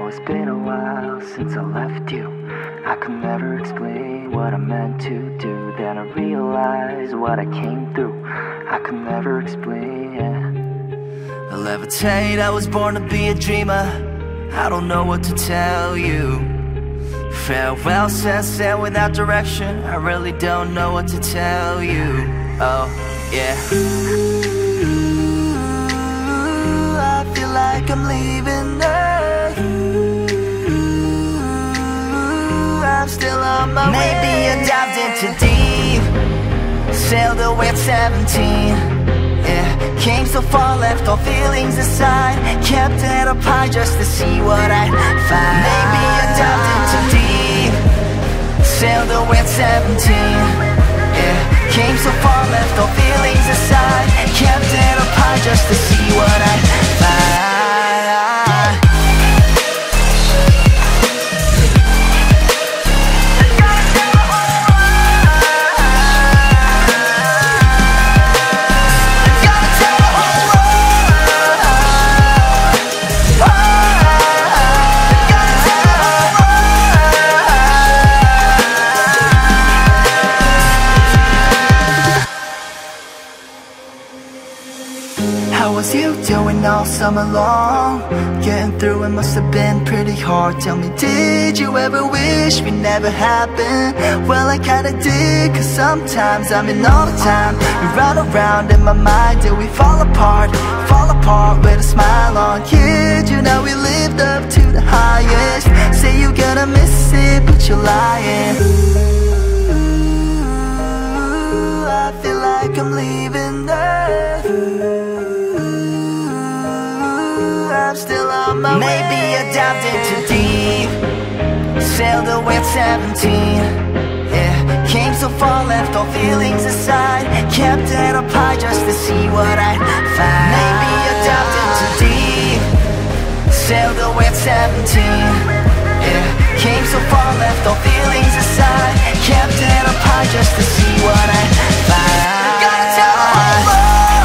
it's been a while since I left you. I could never explain what I meant to do. Then I realized what I came through. I could never explain, yeah. I levitate, I was born to be a dreamer. I don't know what to tell you. Farewell sunset without direction. I really don't know what to tell you. Oh, yeah. I feel like I'm leaving Earth. I'm still on my way. Maybe I dived in too deep, sailed away at 17. Yeah, came so far, left all feelings aside, kept it up high just to see what I'd find. Maybe I dived in too deep, sailed away at 17. Yeah, came so far, left all feelings aside, kept it up high just to see what I'd find. How was you doing all summer long? Getting through it must have been pretty hard. Tell me, did you ever wish we never happened? Well, I kinda did, cause sometimes I mean all the time we run around in my mind till we fall apart with a smile on. Kid, you know we lived up to the highest. Say you're gonna miss it, but you're lying. Ooh, I feel like I'm leaving Earth. I'm still on my way. Maybe I dived in too deep, sailed away at 17. Yeah, came so far, left all feelings aside, kept it up high just to see what I'd find. Maybe I dived in too deep, sailed away at 17. Yeah, came so far, left all feelings aside, kept it up high just to see what I'd find. Gotta tell the whole world.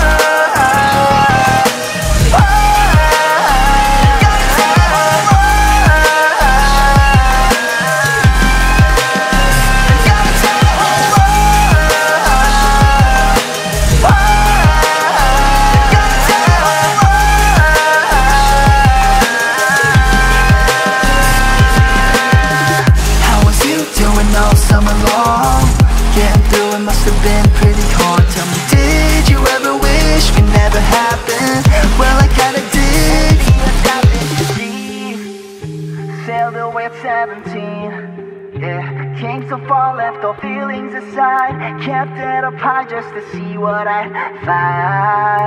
All summer long, getting through it must have been pretty hard. Tell me, did you ever wish we never happened? Well, I kinda did. Sailed away at 17. Yeah, came so far, left all feelings aside, kept it up high just to see what I'd find.